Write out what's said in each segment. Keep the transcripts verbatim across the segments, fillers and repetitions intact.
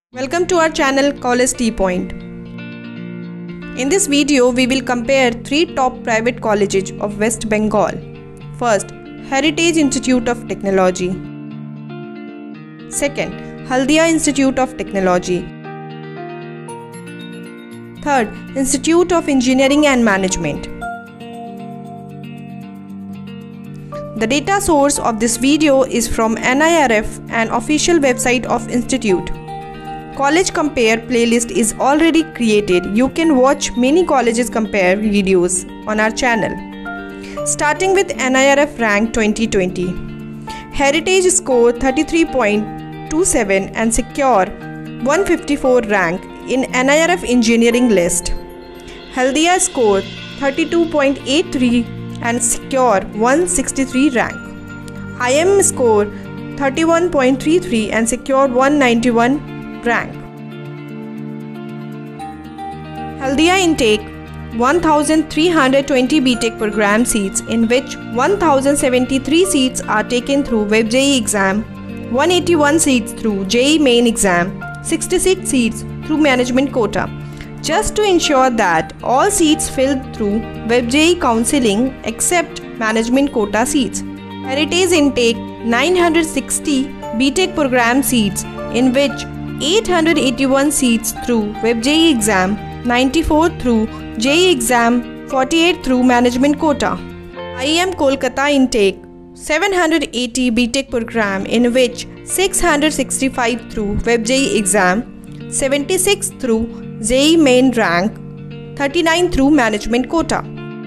Welcome to our channel College T Point. In this video, we will compare three top private colleges of West Bengal. First, Heritage Institute of Technology. Second, Haldia Institute of Technology. Third, Institute of Engineering and Management. The data source of this video is from N I R F, an official website of Institute. College Compare playlist is already created. You can watch many colleges compare videos on our channel. Starting with N I R F rank twenty twenty. Heritage score thirty-three point two seven and secure one fifty-four rank in N I R F engineering list. Haldia score thirty-two point eight three and secure one sixty-three rank. I M score thirty-one point three three and secure one ninety-one rank. Haldia intake one thousand three hundred twenty B Tech program seats, in which one thousand seventy-three seats are taken through Web J E E exam, one hundred eighty-one seats through J E E main exam, sixty-six seats through management quota. Just to ensure that all seats filled through Web J E E counseling except management quota seats. Heritage intake nine hundred sixty B Tech program seats, in which eight hundred eighty-one seats through Web J E E exam, ninety-four through J E E exam, forty-eight through management quota. I I M Kolkata intake seven hundred eighty B Tech program, in which six hundred sixty-five through Web J E E exam, seventy-six through J E E main rank, thirty-nine through management quota.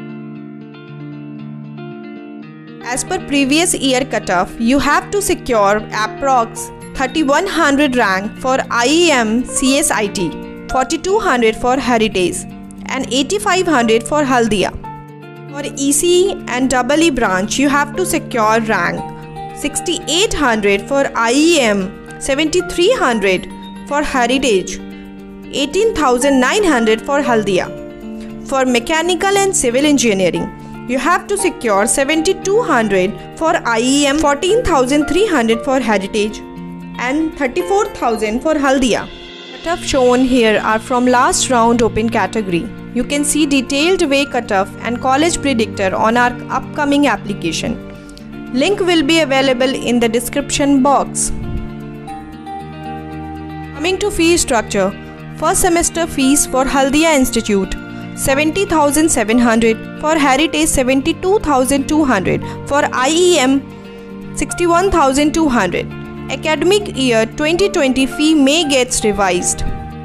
As per previous year cutoff, you have to secure approx thirty-one hundred rank for I I M C S I T, forty-two hundred for Heritage and eighty-five hundred for Haldia. For E C E and E E E branch, you have to secure rank sixty-eight hundred for I I M, seventy-three hundred for Heritage, eighteen thousand nine hundred for Haldia. For mechanical and civil engineering, you have to secure seventy-two hundred for I I M, fourteen thousand three hundred for Heritage and thirty-four thousand for Haldia. Cutoff shown here are from last round open category. You can see detailed way cutoff and college predictor on our upcoming application. Link will be available in the description box. Coming to fee structure, first semester fees for Haldia Institute seventy thousand seven hundred, for Heritage seventy-two thousand two hundred, for I I M sixty-one thousand two hundred. Academic year twenty twenty fee may gets revised.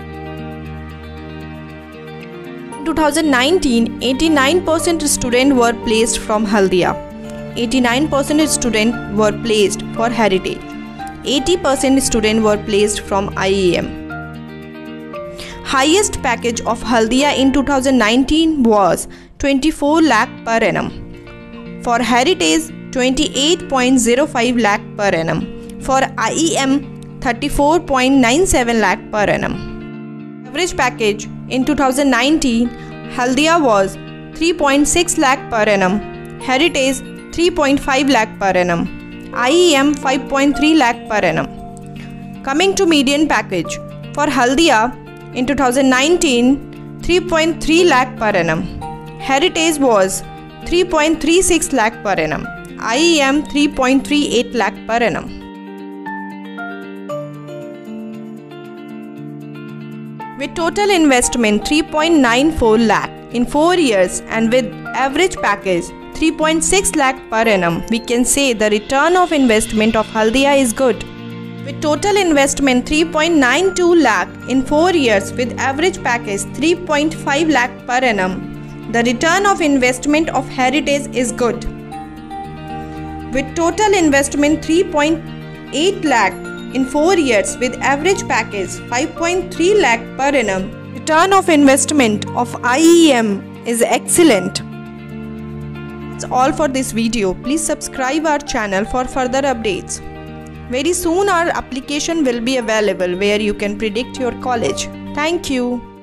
In two thousand nineteen, eighty-nine percent students were placed from Haldia, eighty-nine percent students were placed for Heritage, eighty percent students were placed from I I M. Highest package of Haldia in two thousand nineteen was twenty-four lakh per annum. For Heritage, twenty-eight point zero five lakh per annum. For I I M, thirty-four point nine seven lakh per annum. Average package in two thousand nineteen, Haldia was three point six lakh per annum, Heritage three point five lakh per annum, I I M five point three lakh per annum. Coming to median package, for Haldia in two thousand nineteen, three point three lakh per annum, Heritage was three point three six lakh per annum, I I M three point three eight lakh per annum. With total investment three point nine four lakh in four years and with average package three point six lakh per annum, we can say the return of investment of Haldia is good. With total investment three point nine two lakh in four years with average package three point five lakh per annum, the return of investment of Heritage is good. With total investment three point eight lakh in four years with average package five point three lakh per annum, return of investment of I I M is excellent. That's all for this video. Please subscribe our channel for further updates. Very soon our application will be available where you can predict your college. Thank you.